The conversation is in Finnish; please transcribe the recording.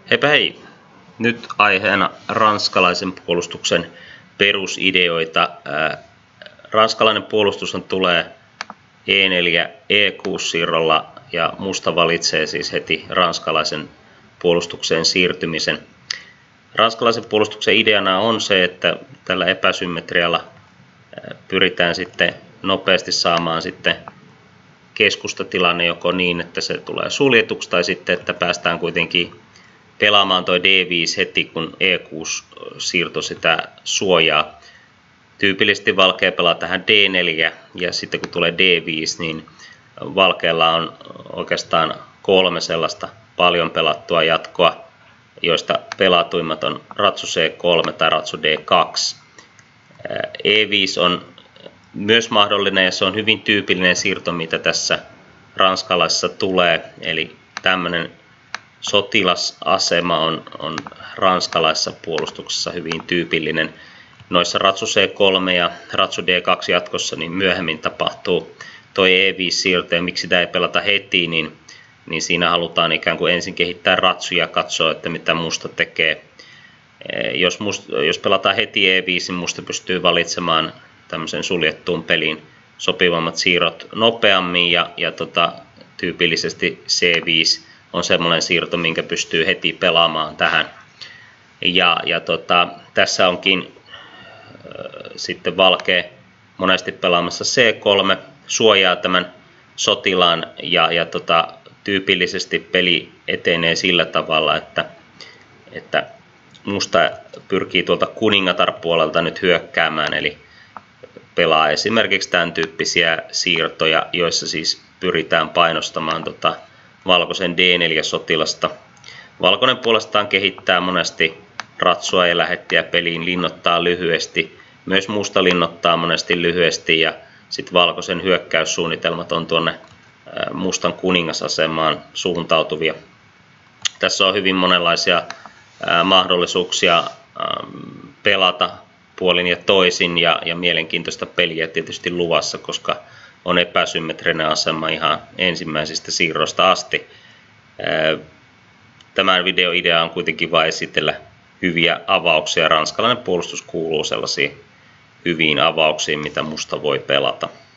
Heipä hei! Nyt aiheena ranskalaisen puolustuksen perusideoita. Ranskalainen puolustus tulee E4 E6 siirrolla ja musta valitsee siis heti ranskalaisen puolustukseen siirtymisen. Ranskalaisen puolustuksen ideana on se, että tällä epäsymmetrialla pyritään sitten nopeasti saamaan sitten keskustatilanne joko niin, että se tulee suljetuksi tai sitten, että päästään kuitenkin pelaamaan toi D5 heti, kun E6-siirto sitä suojaa. Tyypillisesti valkea pelaa tähän D4 ja sitten kun tulee D5, niin valkealla on oikeastaan 3 sellaista paljon pelattua jatkoa, joista pelatuimmat on ratsu C3 tai ratsu D2. E5 on myös mahdollinen ja se on hyvin tyypillinen siirto, mitä tässä ranskalaisessa tulee. Eli tämmöinen sotilasasema on ranskalaisessa puolustuksessa hyvin tyypillinen. Noissa ratsu C3 ja ratsu D2 jatkossa niin myöhemmin tapahtuu toi E5-siirto ja miksi sitä ei pelata heti, niin siinä halutaan ikään kuin ensin kehittää ratsuja ja katsoa, että mitä musta tekee. Jos pelataan heti E5, niin musta pystyy valitsemaan tämmöisen suljettuun peliin sopivammat siirrot nopeammin ja tyypillisesti C5 on semmoinen siirto, minkä pystyy heti pelaamaan tähän. Tässä onkin sitten valkea monesti pelaamassa C3, suojaa tämän sotilaan ja tyypillisesti peli etenee sillä tavalla, että musta pyrkii tuolta kuningatar-puolelta nyt hyökkäämään, eli pelaa esimerkiksi tämän tyyppisiä siirtoja, joissa siis pyritään painostamaan valkoisen D4-sotilasta. Valkoinen puolestaan kehittää monesti ratsua ja lähettiä peliin, linnoittaa lyhyesti. Myös musta linnoittaa monesti lyhyesti ja sitten valkoisen hyökkäyssuunnitelmat on tuonne mustan kuningasasemaan suuntautuvia. Tässä on hyvin monenlaisia mahdollisuuksia pelata puolin ja toisin ja mielenkiintoista peliä tietysti luvassa, koska on epäsymmetrinen asema ihan ensimmäisistä siirroista asti. Tämän videon idea on kuitenkin vain esitellä hyviä avauksia. Ranskalainen puolustus kuuluu sellaisiin hyviin avauksiin, mitä musta voi pelata.